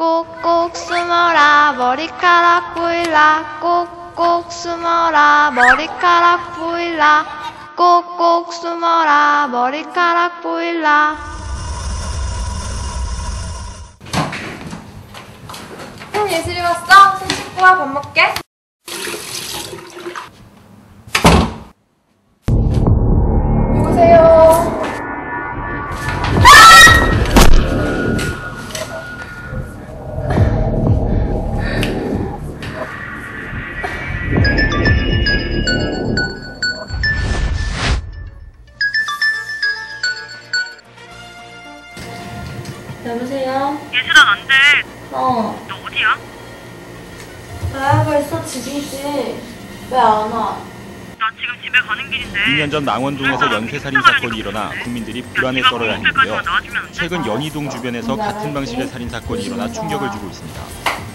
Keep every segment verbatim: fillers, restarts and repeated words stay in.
꼭꼭 숨어라 머리카락 보일라 꼭꼭 숨어라 머리카락 보일라 꼭꼭 숨어라 머리카락 보일라. 형 예슬이 왔어? 손 씻고 와. 밥 먹게. 누구세요? 여보세요? 예슬아, 난데 어. 너 어디야? 나야 벌써 집이지. 왜 안 와? 나 지금 집에 가는 길인데. 이 년 전 망원동에서 연쇄살인 사건이 일어나 국민들이 불안에 떨어야 했는데요. 최근 연희동 주변에서 같은 방식의 살인 사건이 일어나 충격을 주고 있습니다.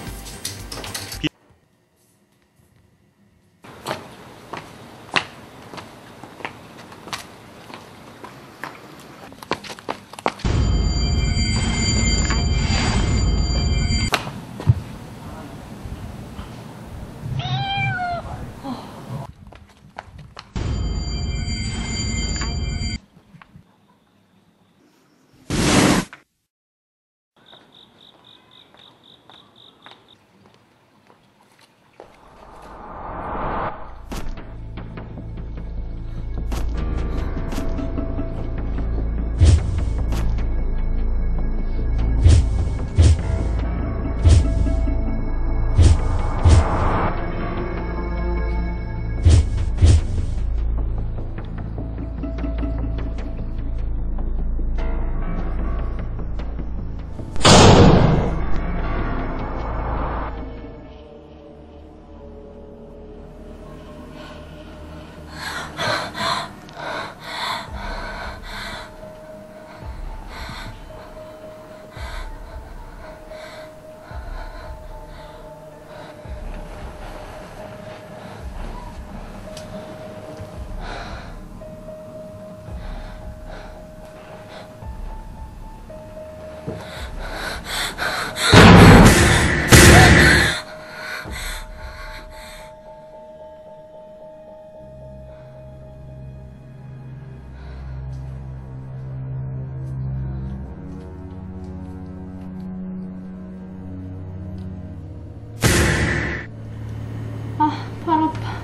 아, 팔 아파.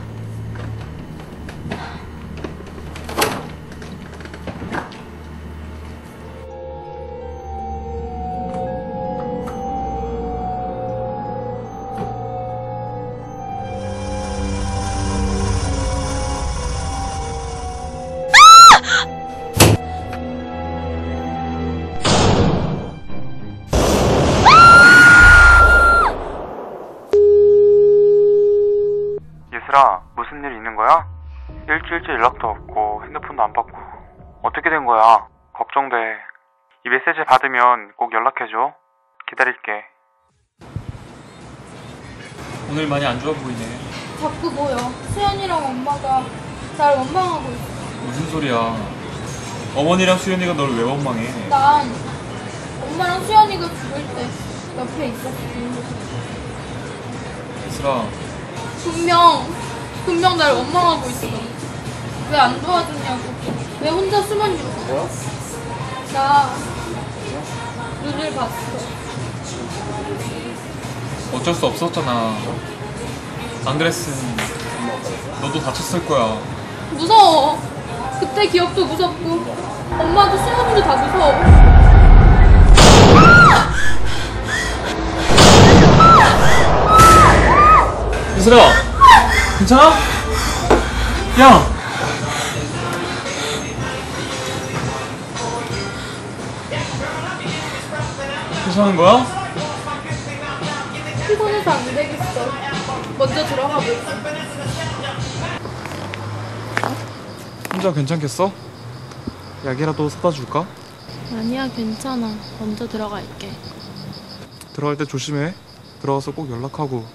예슬아, 무슨 일 있는 거야? 일주일째 연락도 없고 핸드폰도 안 받고 어떻게 된 거야? 걱정돼. 이 메시지 받으면 꼭 연락해줘. 기다릴게. 오늘 많이 안 좋아 보이네. 자꾸 보여. 수연이랑 엄마가 날 원망하고 있어. 무슨 소리야. 어머니랑 수연이가 널 왜 원망해? 난 엄마랑 수연이가 죽을 때 옆에 있었지. 예슬아, 분명 분명 날 원망하고 있어. 왜 안 도와주냐고. 왜 혼자 숨었냐고. 나 눈을 봤어. 어쩔 수 없었잖아. 안 그랬으면 너도 다쳤을 거야. 무서워. 그때 기억도 무섭고 엄마도 수연이도 다 무서워. 예슬아, 괜찮아? 야! 괜찮은 거야? 피곤해서 안 되겠어. 먼저 들어가 볼게. 혼자 괜찮겠어? 약이라도 사다 줄까? 아니야, 괜찮아. 먼저 들어갈게. 들어갈 때 조심해. 들어가서 꼭 연락하고.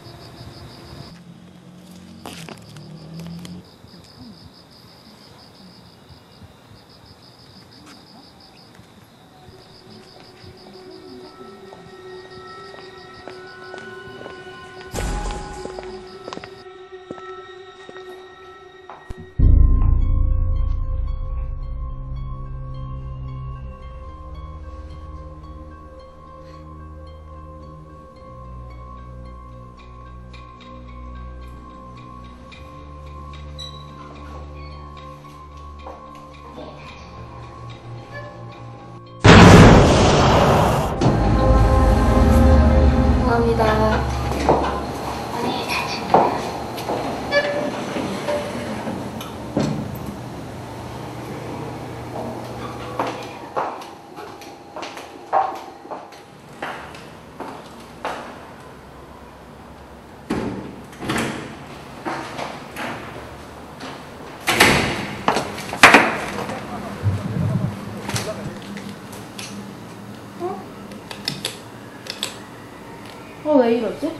어, 왜 이러지?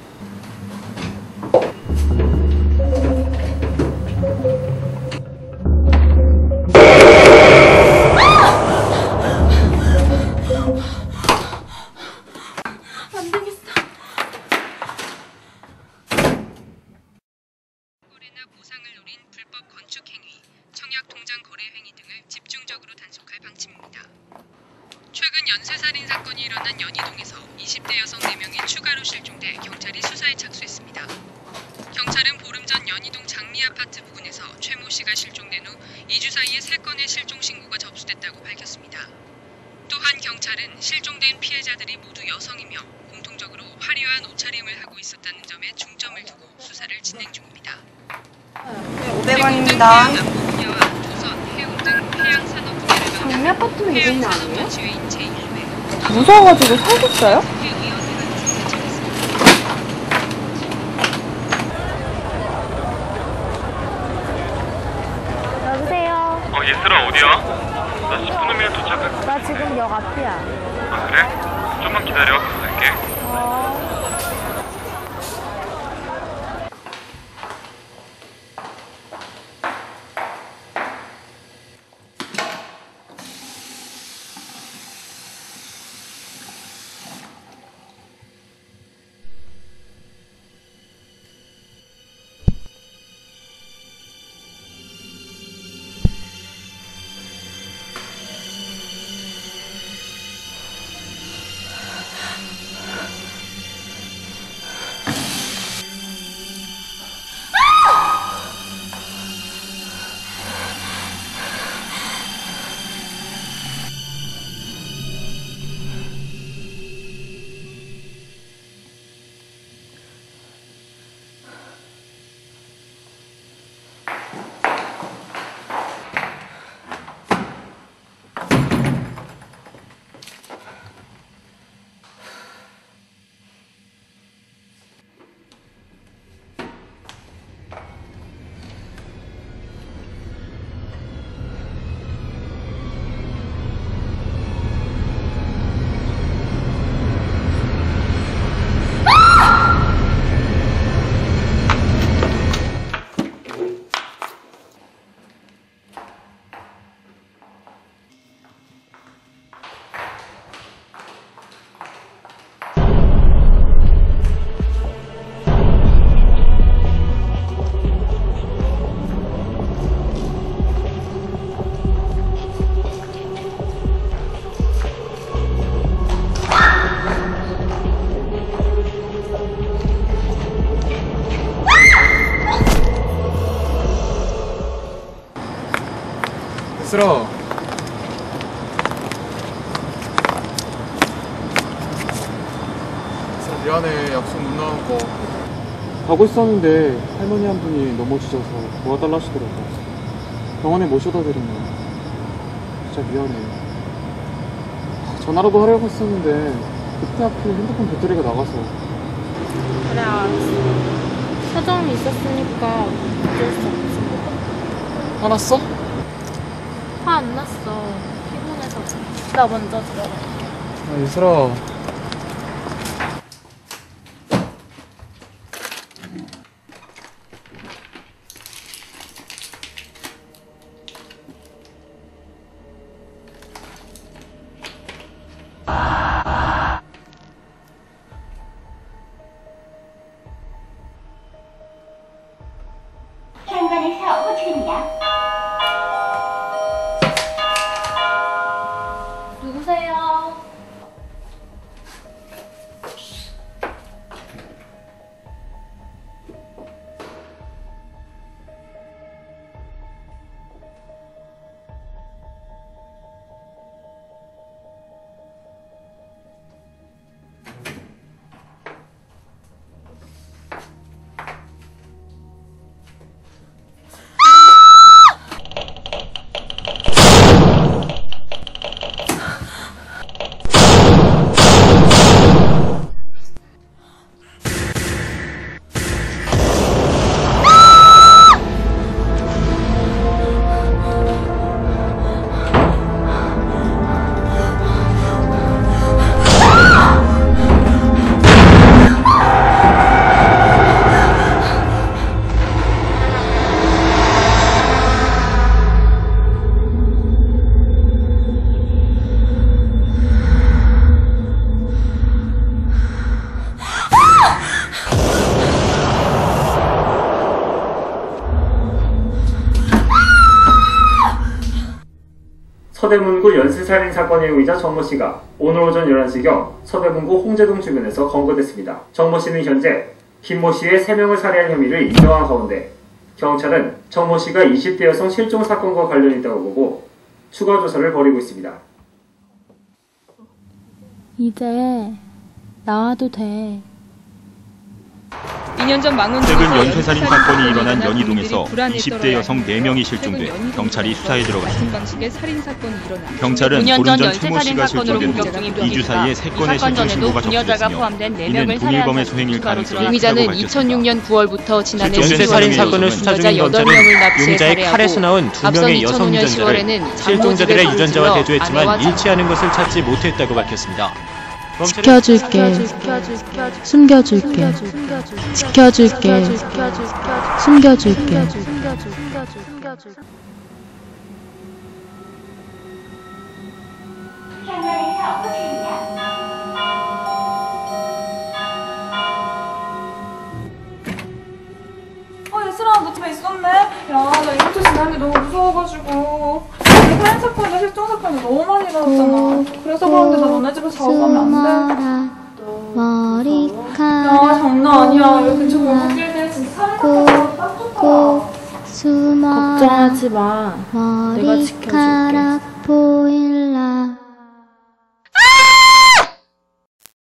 안 되겠어. 거래나 보상을 노린 불법 건축 행위, 청약 통장 거래 행위 등을 집중적으로 단속할 방침입니다. 최근 연쇄살인 사건이 일어난 연희동에서 이십 대 여성 네 명이 추가로 실종돼 경찰이 수사에 착수했습니다. 경찰은 보름 전 연희동 장미 아파트 부근에서 최 모 씨가 실종된 후 이 주 사이에 세 건의 실종 신고가 접수됐다고 밝혔습니다. 또한 경찰은 실종된 피해자들이 모두 여성이며 공통적으로 화려한 옷차림을 하고 있었다는 점에 중점을 두고 수사를 진행 중입니다. 오백 원입니다. 장미 아파트는 이름이 아니에요? 무서워가지고 살겠어요? 여보세요? 어, 예슬아, 어디야? 나 십 분 후면 도착할 거야. 나 지금 역 앞이야. 아, 그래? 좀만 기다려. 갈게. 어. 얘들아, 얘들아 미안해. 약속 못 나온 거 가고 있었는데 할머니 한 분이 넘어지셔서 도와달라 하시더라고. 병원에 모셔다 드린 거야. 진짜 미안해. 전화라도 하려고 했었는데 그때 하필 핸드폰 배터리가 나가서. 그래, 알았어. 사정이 있었으니까 어쩔 수 없어. 화났어? 화 안 났어. 피곤해서. 나 먼저 들어가. 아, 얘들아. 현관에서 호출입니다. 누구세요? 서대문구 연쇄살인 사건의 용의자 정모 씨가 오늘 오전 열한 시경 서대문구 홍제동 주변에서 검거됐습니다. 정모 씨는 현재 김모 씨의 세 명을 살해한 혐의를 인정한 가운데 경찰은 정모 씨가 이십 대 여성 실종 사건과 관련이 있다고 보고 추가 조사를 벌이고 있습니다. 이제 나와도 돼. 이 년 전 망원 최근 연쇄살인 사건이 일어난 연희동에서 이십 대 여성 네 명이 실종돼 경찰이 수사에 들어갔습니다. 경찰은 보름 전 최모 씨가 실종된 후 이 주 사이에 세 건의 실종 신고가 접수됐으며 이는 동일범의 소행일 가능성이 용의자는 크다고 밝혔습니다. 이천육 년 구월 부터 지난해 연쇄살인 사건을 수사 중인 검찰은 용의자의 칼에서 나온 두 명의 여성 유전자를 실종자들의 유전자와 대조했지만 일치하는 것을 찾지 못했다고 밝혔습니다. 지켜줄게. 숨겨줄게. 지켜줄게. 숨겨줄게. 어, 예슬아, 너 집에 있었네? 야, 나 이것도 지난 게 너무 무서워가지고. 살인 사건과 실종 사건이 너무 많이 나왔잖아. 그래서 그런데 나 너네 집에 자고 가면 안 돼? 머리카락 야, 장난 아니야. 여기 근처 골목길에 진짜 살인 사건 딱 좋다. 숨어라 걱정하지 마. 내가 지켜줄게. 머리카락